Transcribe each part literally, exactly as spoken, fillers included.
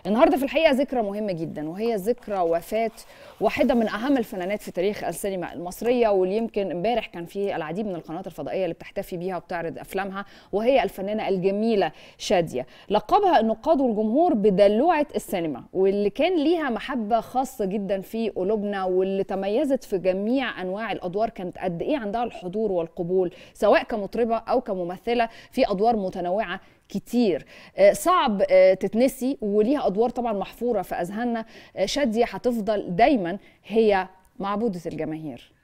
النهارده في الحقيقه ذكرى مهمه جدا، وهي ذكرى وفاه واحده من اهم الفنانات في تاريخ السينما المصريه، واللي يمكن امبارح كان في العديد من القنوات الفضائيه اللي بتحتفي بيها وبتعرض افلامها، وهي الفنانه الجميله شاديه. لقبها النقاد والجمهور بدلوعه السينما، واللي كان ليها محبه خاصه جدا في قلوبنا، واللي تميزت في جميع انواع الادوار. كانت قد ايه عندها الحضور والقبول سواء كمطربه او كممثله في ادوار متنوعه كتير صعب تتنسي، وليها ادوار طبعا محفوره في اذهاننا. شاديه هتفضل دايما هي معبوده الجماهير.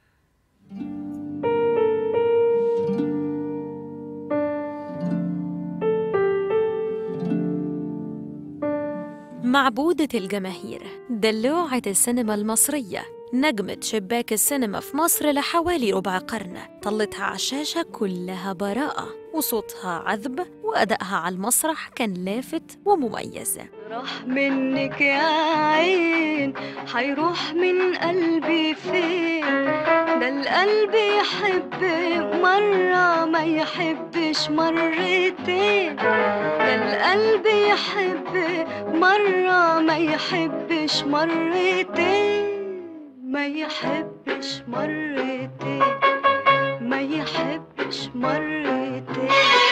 معبودة الجماهير، دلوعة السينما المصرية، نجمة شباك السينما في مصر لحوالي ربع قرن. طلتها على الشاشة كلها براءة، وصوتها عذب، وأدائها على المسرح كان لافت ومميز. راح منك يا عين، حيروح من قلبي فين؟ ده القلب يحب مرة ما يحبش مرتين، ده القلب يحب مرة ما يحبش مرتين، ما يحبش مرتين، ما يحبش مرتين.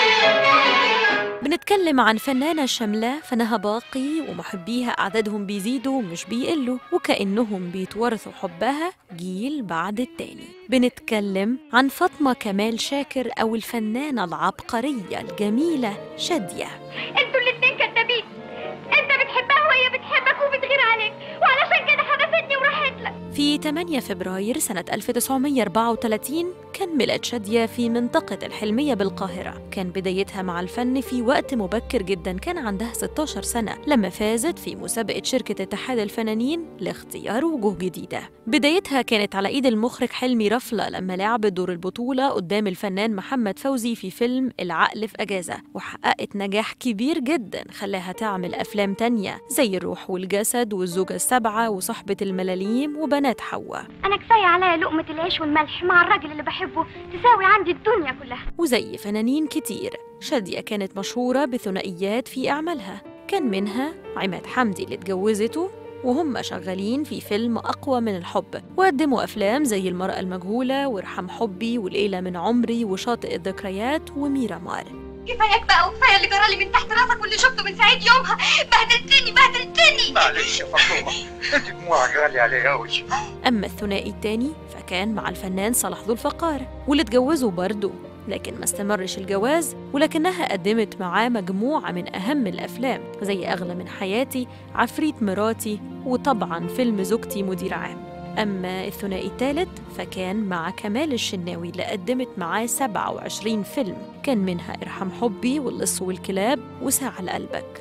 بنتكلم عن فنانة شاملة فنها باقي، ومحبيها أعدادهم بيزيدوا مش بيقلوا، وكأنهم بيتورثوا حبها جيل بعد التاني. بنتكلم عن فاطمة كمال شاكر، أو الفنانة العبقرية الجميلة شادية. انتوا الاتنين كدابين، انت بتحبها وهي بتحبك وبتغير عليك، وعلشان كده حبستني وراحت لك. في ثمانية فبراير سنة ألف وتسعمية وأربعة وثلاثين كان ميلاد شادية في منطقة الحلمية بالقاهرة. كان بدايتها مع الفن في وقت مبكر جدا، كان عندها ستاشر سنة لما فازت في مسابقة شركة اتحاد الفنانين لاختيار وجوه جديدة. بدايتها كانت على إيد المخرج حلمي رفلة لما لعبت دور البطولة قدام الفنان محمد فوزي في فيلم العقل في أجازة، وحققت نجاح كبير جدا خلاها تعمل أفلام تانية زي الروح والجسد والزوجة السبعة وصحبة الملاليم وبنات حواء. انا كفايه عليا لقمه العيش والملح مع الراجل اللي بحبه تساوي عندي الدنيا كلها. وزي فنانين كتير، شادية كانت مشهورة بثنائيات في أعمالها، كان منها عماد حمدي اللي اتجوزته وهم شغالين في فيلم أقوى من الحب، وقدموا أفلام زي المرأة المجهولة وارحم حبي وليلة من عمري وشاطئ الذكريات وميرا مار. كفاياك بقى، وكفايه اللي جرالي من تحت راسك واللي شفته من ساعه يومها. بهدلتني بهدلتني. معلش يا فاطمه، انت دموعك غاليه عليا قوي. أما الثنائي التاني فكان مع الفنان صلاح ذو الفقار، واللي اتجوزوا برضه لكن ما استمرش الجواز، ولكنها قدمت معاه مجموعة من أهم الأفلام زي أغلى من حياتي، عفريت مراتي، وطبعاً فيلم زوجتي مدير عام. أما الثنائي الثالث فكان مع كمال الشناوي اللي قدمت معاه سبعة وعشرين فيلم، كان منها ارحم حبي واللص والكلاب وساعة لقلبك.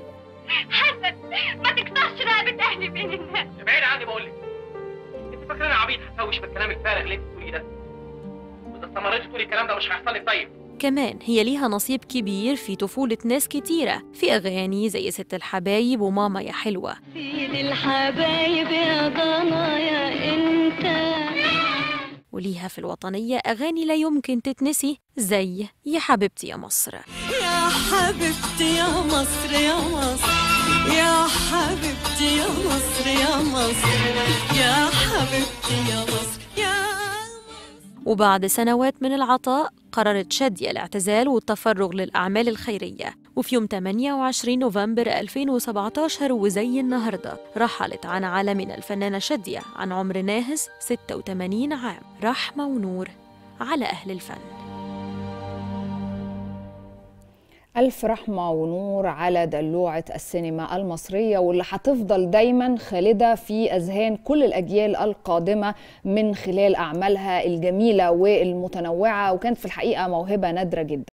حسن، ما تقطعش رقبه اهلي بين الناس. ابعدي عني بقول لك. انت فاكره انا عبيط هتفوش بالكلام الفارغ اللي انت بتقوليه ده؟ واذا استمريتي تقولي الكلام ده مش هيحصل لك. طيب كمان هي ليها نصيب كبير في طفولة ناس كتيرة في أغاني زي ست الحبايب وماما يا حلوة. سيد الحبايب يا ضنايا انت. وليها في الوطنية أغاني لا يمكن تتنسي زي يا حبيبتي يا مصر. يا حبيبتي يا مصر يا مصر، يا حبيبتي يا مصر يا مصر، يا حبيبتي يا مصر يا. وبعد سنوات من العطاء قررت شادية الاعتزال والتفرغ للأعمال الخيرية، وفي يوم ثمانية وعشرين نوفمبر ألفين وسبعتاشر وزي النهاردة رحلت عن عالمنا الفنانة شادية عن عمر ناهز ستة وثمانين عام. رحمة ونور على أهل الفن. ألف رحمة ونور على دلوعة السينما المصرية، واللي هتفضل دايما خالدة في أذهان كل الأجيال القادمة من خلال أعمالها الجميلة والمتنوعة، وكانت في الحقيقة موهبة نادرة جدا.